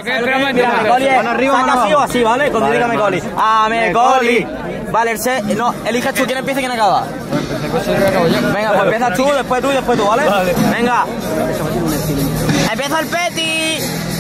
Mira, Coli es saca así o así, ¿vale? Cuando dígame Coli. ¡Ame, Coli! Vale, no, eliges tú quién empieza y quién acaba. Venga, pues empiezas tú, después tú y después tú, ¿vale? Venga. ¡Empieza el Peti!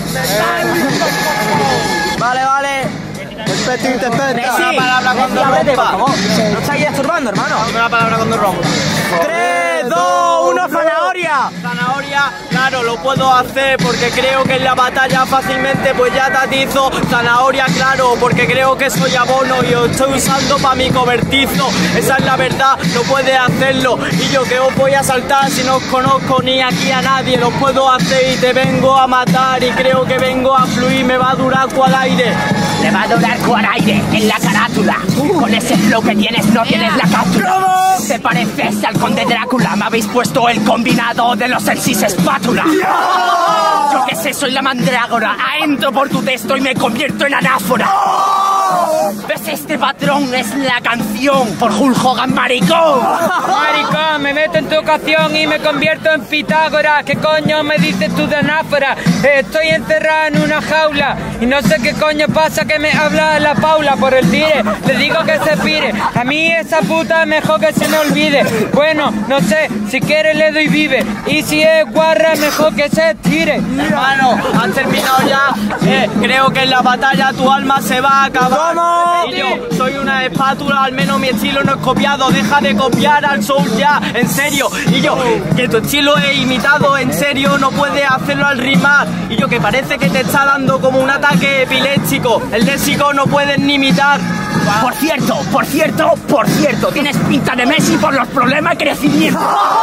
Vale. El Peti te espera. Sí, palabra cuando rompa. No estáis estorbando, hermano. Dime la palabra cuando rompa. 3, 2, 1, zanahoria. Zanahoria, claro, lo puedo hacer porque creo que en la batalla fácilmente pues ya te atizo. Zanahoria, claro, porque creo que soy abono y os estoy usando para mi cobertizo. Esa es la verdad, no puedes hacerlo. Y yo que os voy a saltar si no os conozco ni aquí a nadie. Lo puedo hacer y te vengo a matar y creo que vengo a fluir, me va a durar cual aire. Le va a durar cual aire en la carátula. Con ese flow que tienes no tienes la cápsula. Te pareces al conde Drácula. Me habéis puesto el combinado de los Elsis espátula. Yo que sé, soy la mandrágora. Entro por tu texto y me convierto en anáfora. ¿Ves este patrón? Es la canción por Hulk Hogan, maricón. Maricón, me meto en tu ocasión y me convierto en Pitágoras. ¿Qué coño me dices tú de anáfora? Estoy encerrada en una jaula y no sé qué coño pasa que me habla la Paula por el tire. Le digo que se pire. A mí esa puta mejor que se me olvide. Bueno, no sé, si quiere le doy vive. Y si es guarra mejor que se tire. Hermano, has terminado ya. Creo que en la batalla tu alma se va a acabar. Y yo soy una espátula, al menos mi estilo no es copiado. Deja de copiar al soul ya, en serio. Y yo, que tu estilo es imitado, en serio, no puedes hacerlo al rimar. Y yo, que parece que te está dando como un ataque epiléptico. El léxico no puedes ni imitar. Por cierto, tienes pinta de Messi por los problemas de crecimiento.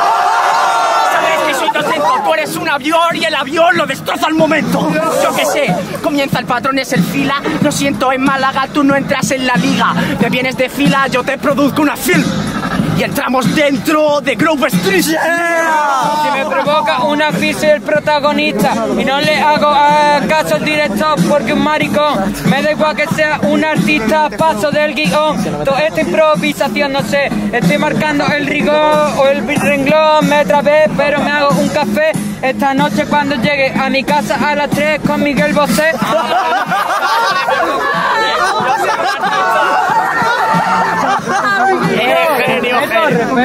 Sabes que soy docento, tú eres un avión y el avión lo destroza al momento. Yo qué sé, comienza el patrón, es el fila. Lo siento, en Málaga tú no entras en la liga. Te vienes de fila, yo te produzco una film. Y entramos dentro de Grove Street. Si me provoca una fisa el protagonista y no le hago caso al director porque un maricón, me da igual que sea un artista, paso del guión. Toda esta improvisación, no sé, estoy marcando el rigor o el renglón, me trabé, pero me hago un café esta noche cuando llegue a mi casa a las 3 con Miguel Bosé. Genio. 3, 2, 1,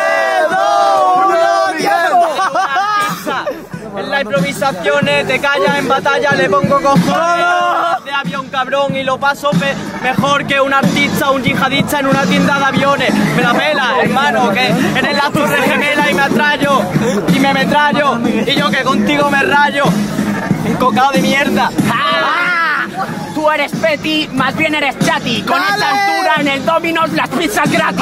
10. En las improvisaciones te callas, en batalla le pongo cojones de avión cabrón y lo paso mejor que un artista, un yihadista en una tienda de aviones. Me la pela, hermano, que eres la torre gemela y me atrayo y me metrallo y yo que contigo me rayo. Un cocao de mierda. Tú eres Peti, más bien eres Chati. Con esta altura en el Domino's las pizzas gratis.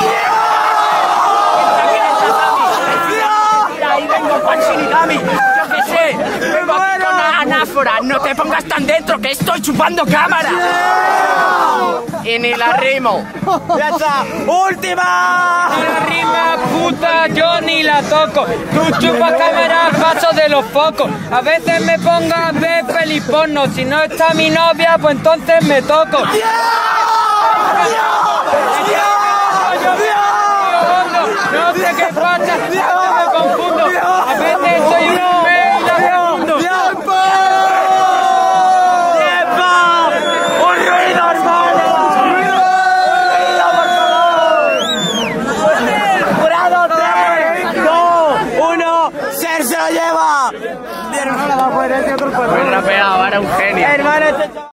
Ahí vengo con Shinigami. Yo qué sé, vengo aquí con anáfora. No te pongas tan dentro que estoy chupando cámara. Y ni la rimo. ¡Ya está! ¡Última! La rima puta yo ni la toco. Tú chupas cámara, paso de los focos. A veces me pongo a ver peliporno. Si no está mi novia, pues entonces me toco. No sé qué pasa, me confundo. A veces soy un mail del mundo. ¡Se lo lleva! Muy rapeado, era un genio. Hermano,